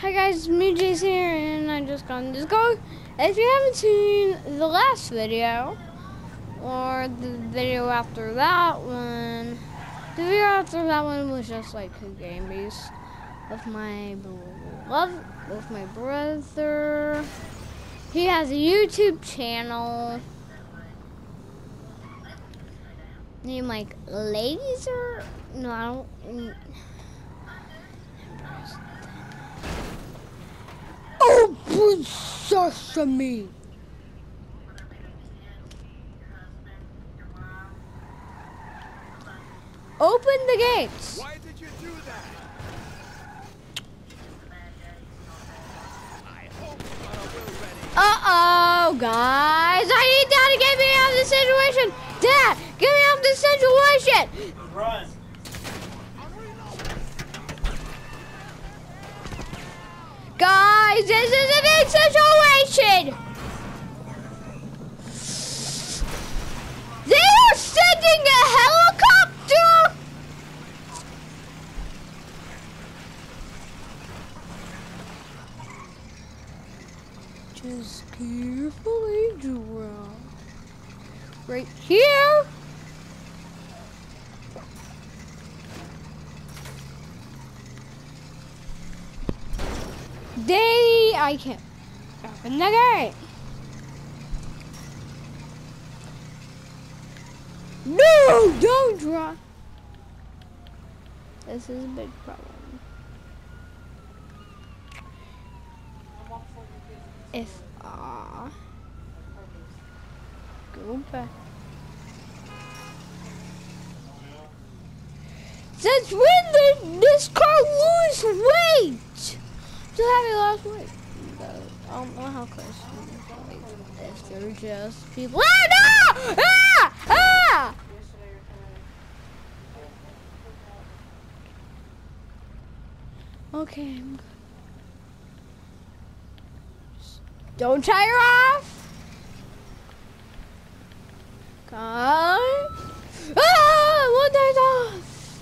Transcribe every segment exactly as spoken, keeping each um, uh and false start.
Hi guys, me Jason here, and I just got on Discord. If you haven't seen the last video, or the video after that one, the video after that one was just like a game based with my love, with my brother. He has a YouTube channel named like Laser. No, I don't. Open sesame! Open the gates! Why did you do that? I hope you are well ready. Uh-oh, guys! I need Dad to get me out of this situation! Dad, get me out of this situation! Run. Guys, this is a big situation! They are sending a helicopter! Just carefully drop. Right here. They, I can't open the gate. No, don't drop. This is a big problem. If I go back. Since when did this car lose weight? Still having lost weight. But I don't know how close. Like, if they're just people. Ah, no! Ah! Ah! Okay, I'm good. Don't tire off. God. Ah! One tire's off.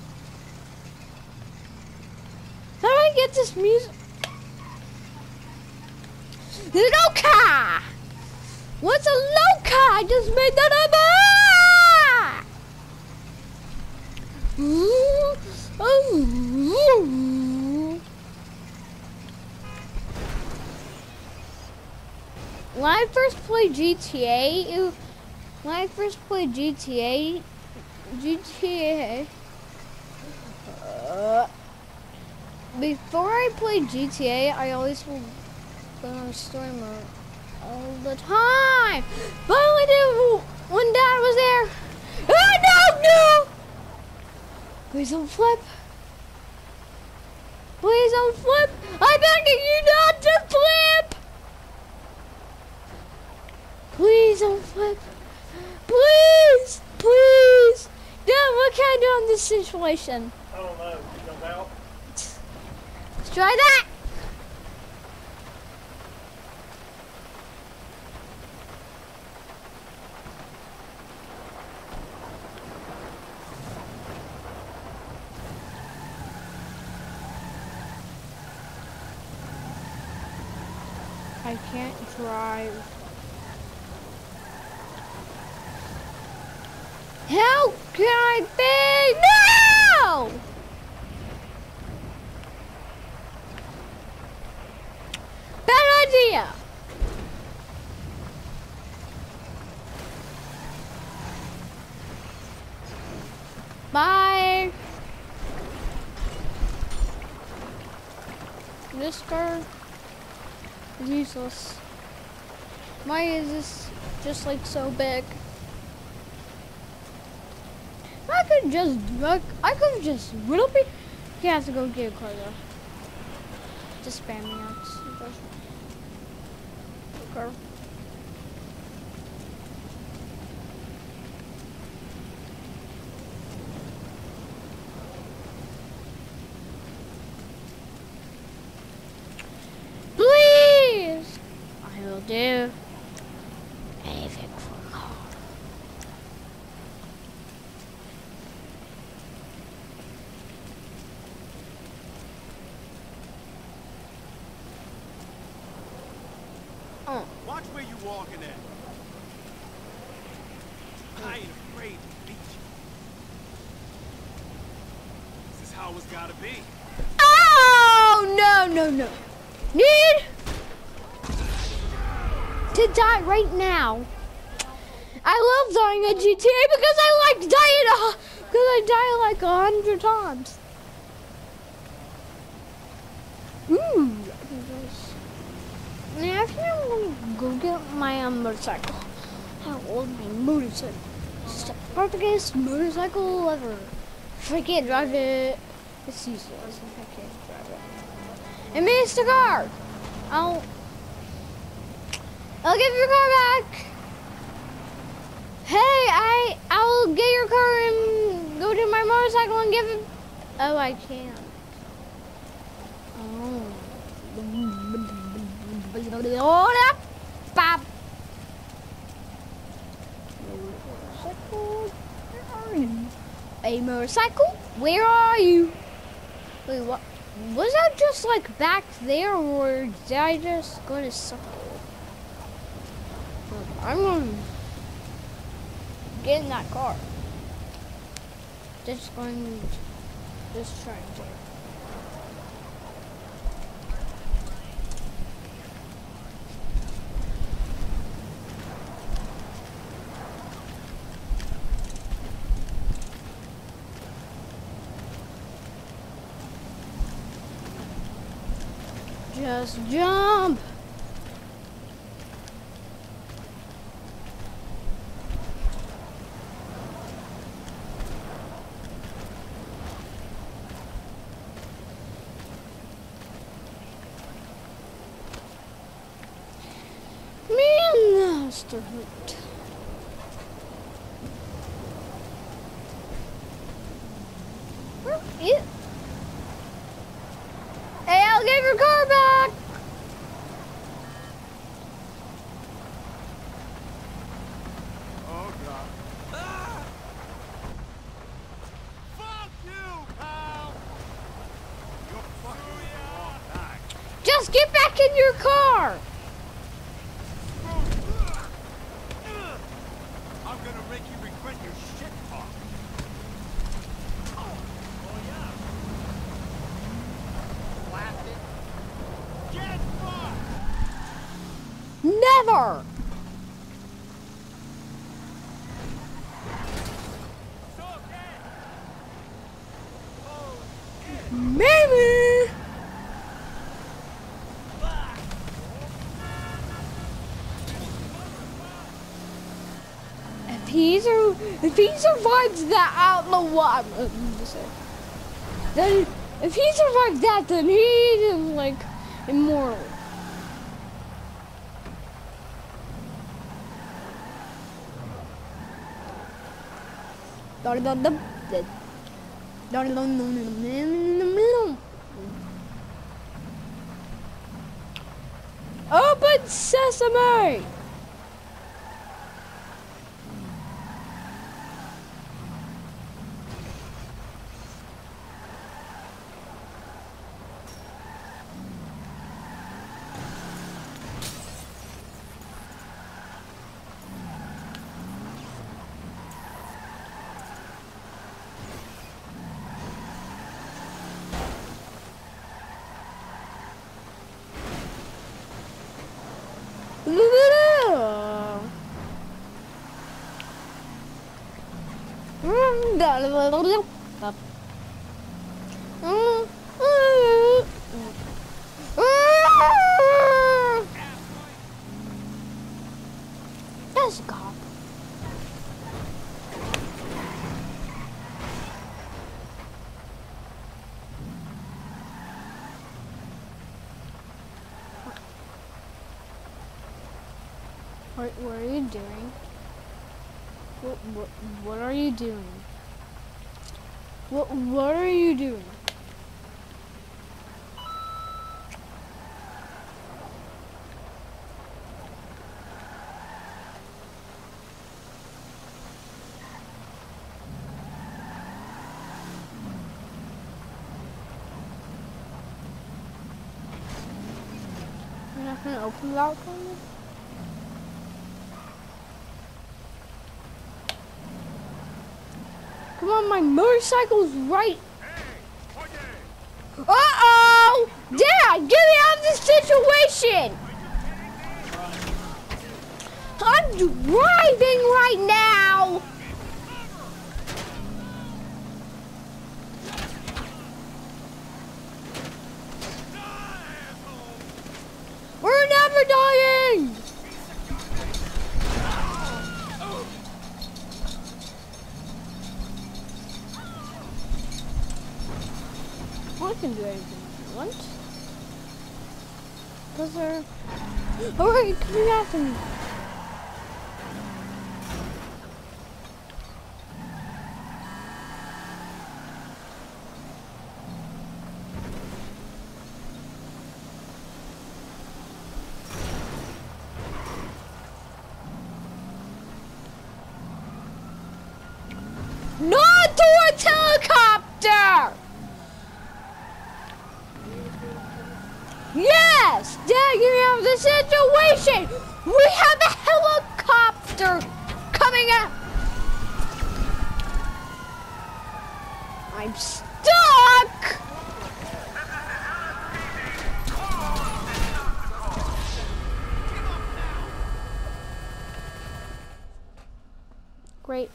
How do I get this music? Loca! What's a loca? I just made that up. Ooh, oh. When I first played G T A, it, when I first played G T A, G T A, uh, before I played G T A, I always would go on story mode all the time. But I only did when Dad was there. Oh, no, no! Please don't flip. Please don't flip. I'm begging you not to flip. Please don't flip. Please, please. Dad, what can I do in this situation? I don't know. You jump out? Let's try that. I can't drive. How can I be? No! Bad idea. Bye. This car is useless. Why is this just like so big? I could just, I could have just riddle me. He has to go get a car though. Just spam me out. Car. Please! I will do anything for a car. walking at? I ain't afraid to beat you. This is how it's gotta be. Oh, no, no, no. Need to die right now. I love dying at G T A because I like dying, uh, because I die like a hundred times. Ooh. Yeah, I think I'm gonna go get my um, motorcycle. How old my motorcycle? It's the perfectest motorcycle ever. If I can't drive it, it's useless if I can't drive it. And missed the car. I'll, I'll give your car back. Hey, I, I'll get your car and go to my motorcycle and give it. Oh, I can't. Oh. Hold up, Bob. Motorcycle, where are you? A motorcycle, where are you? Wait, what? Was that just like back there, or did I just go to circle? I'm gonna get in that car. Just going, just trying to. Just jump! Man, that's the route. Where is? Hey, I'll give your car back. Oh God. Ah! Fuck you, pal! You're fucking with the wrong guy. Just get back in your car. I'm gonna make you regret your shit talk. Oh, oh yeah. Blast it. Get fucked! Never. So okay. Oh, shit. Maybe. If he sur if he survives that, I don't know what I'm going to say. Then, if he survives that, then he is like immortal. Open sesame! That's a cop. What, what are you doing? What, what, what are you doing? What, what are you doing? You're not gonna open that for me? Come on, my motorcycle's right. Hey, oye! Uh-oh! Dad, get me out of this situation! I'm driving right now! We're never dying! I can do anything I want. Those are... Alright, coming after me. Not to a helicopter! Yes! Dad, get me out of this situation! We have a helicopter coming up! I'm stuck! Great.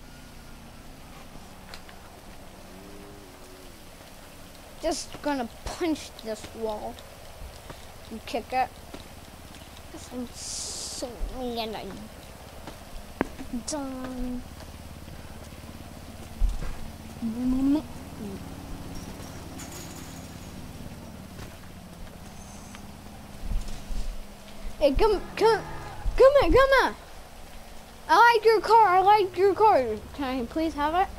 Just gonna punch this wall and kick it. Guess I'm swinging and I'm done. Hey, come, come, come here, come here. I like your car. I like your car. Can I please have it?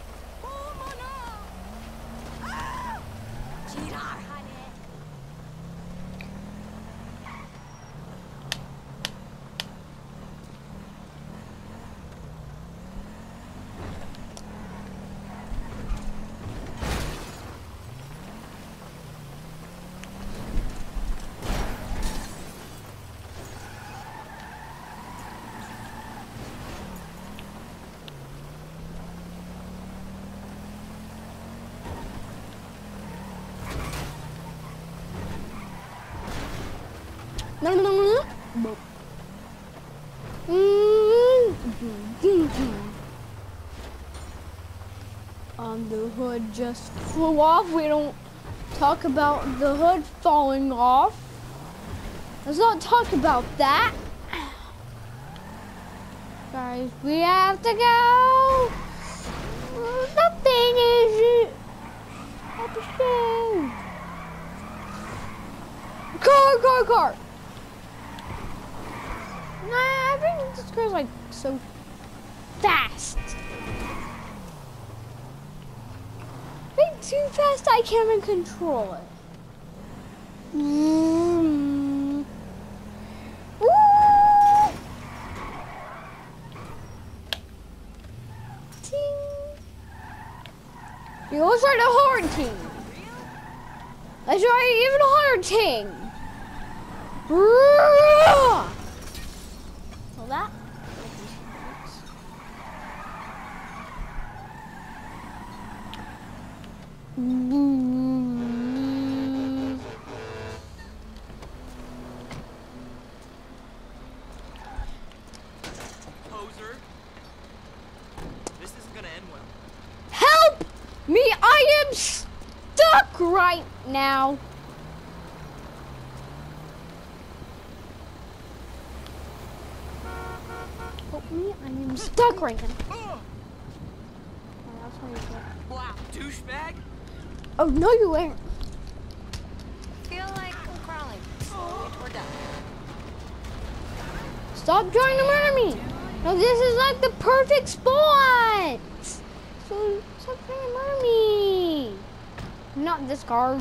No, no, no, no. Um, the hood just flew off. We don't talk about the hood falling off. Let's not talk about that. Guys, we have to go. Nothing is episode. Car, car, car. Nah, I think this car's like so fast. I think too fast I can't even control it. Mm. Woo! Ting. You let's try the hard ting. Let's try even harder ting. So that. Poser. This isn't gonna end well. Help me! I am stuck right now. Help me! I am stuck right now. Oh, wow, douchebag. Oh no, you weren't. Feel like I'm crawling slowly toward death. Stop trying to murder me! No, this is like the perfect spot! So, stop trying to murder me! Not this car.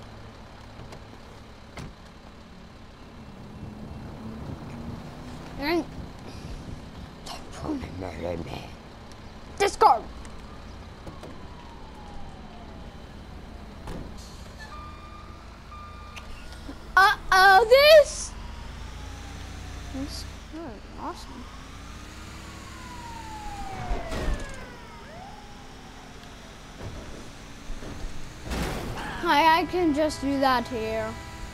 And stop trying to murder me. This car! Uh-oh, this! This oh, awesome. I, I can just do that here.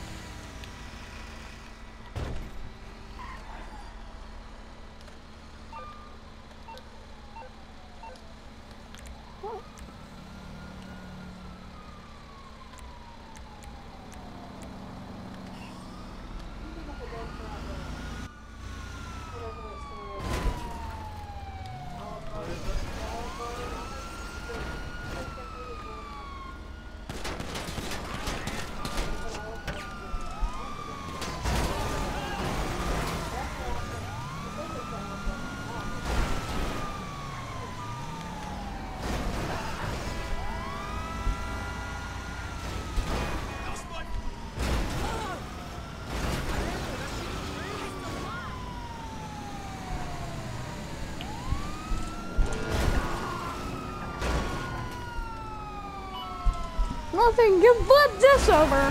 Nothing can flip this over.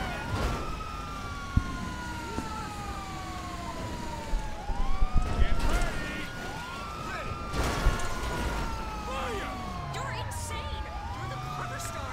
You're insane! You're the cover star!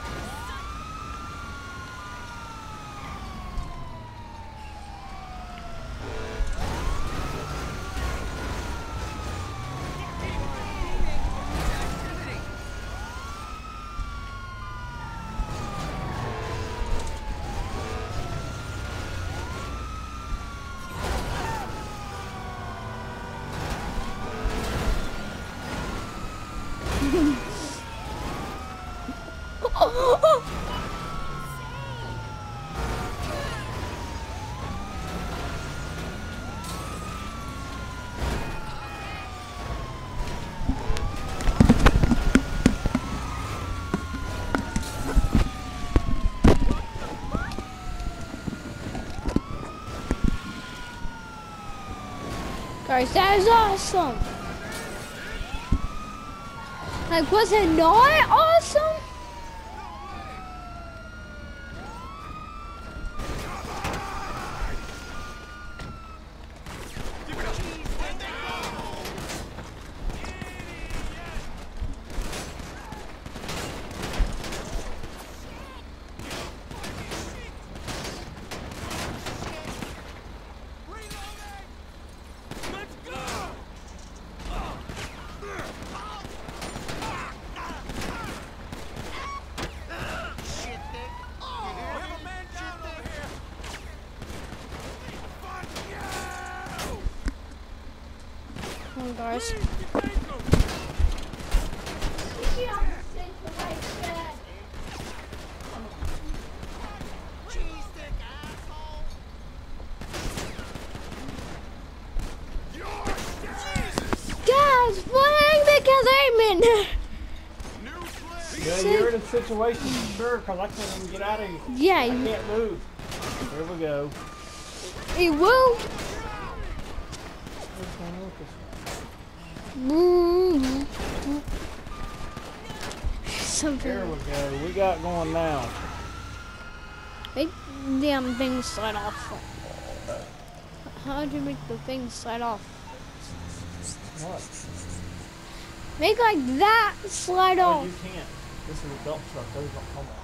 Guys, that is awesome. Like, was it not awesome? Come on, guys. Guys, playing because I'm in. Yeah, you're in a situation, sure, because I can't even get out of here. Yeah, I you- can't move. Here we go. it will. What's going on with this one? Here Something. we go. We got going now. Make the damn thing slide off. How do you make the thing slide off? What? Make like that slide Oh, off. you can't. This is a belt truck. Those don't come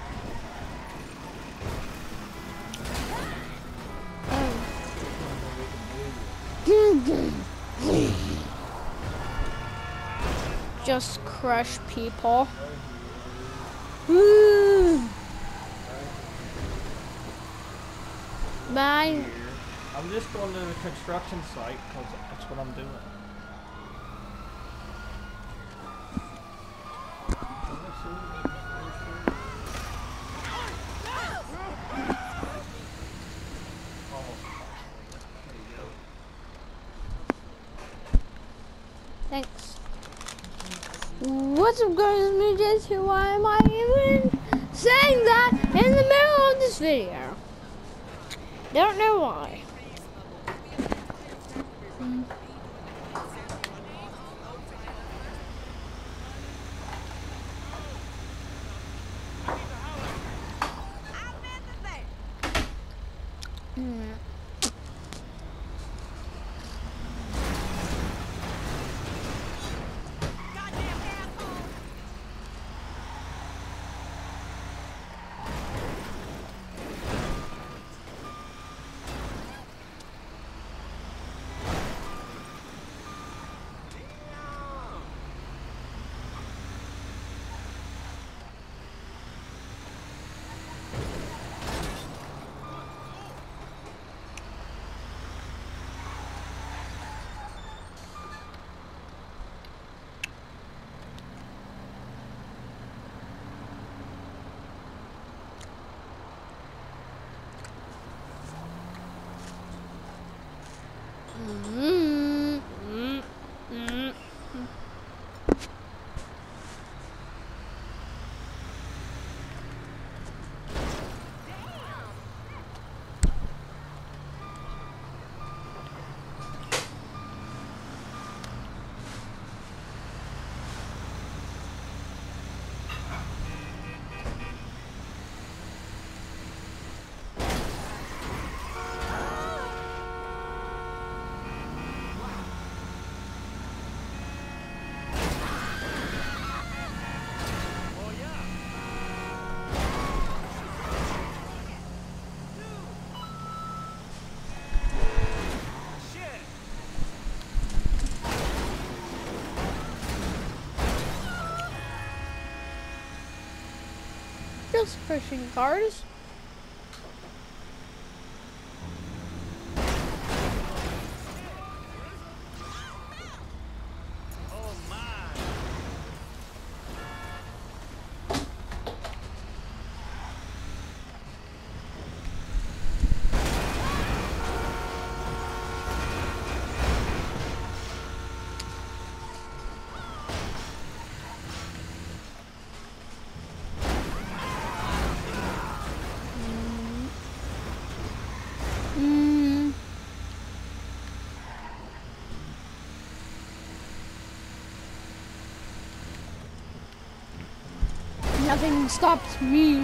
Oh. Just crush people. Bye. I'm just going to the construction site because that's what I'm doing. Thanks. What's up, guys? Me, Jesse. Why am I even saying that in the middle of this video? Don't know why. Hmm. Mm, mm, mm. Oh yeah. Shit. Just pushing cars. Oh my. Mm. Nothing stops me.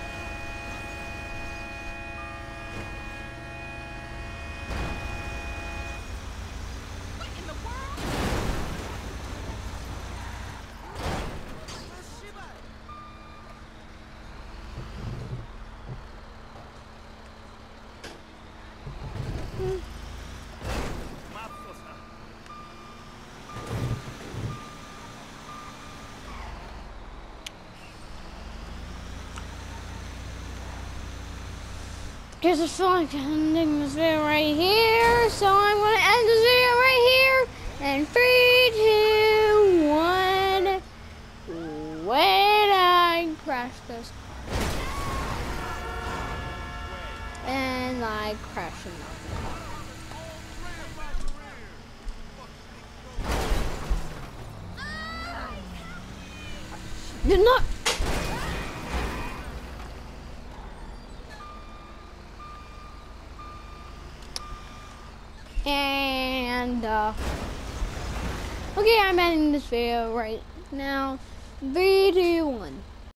Mafiosa. Guess I feel like ending this video right here, so I'm gonna end this video right here. And three, two, one. When I crash this car, and I crash another car. You're not. And uh, okay, I'm ending this video right now. Three, two, one.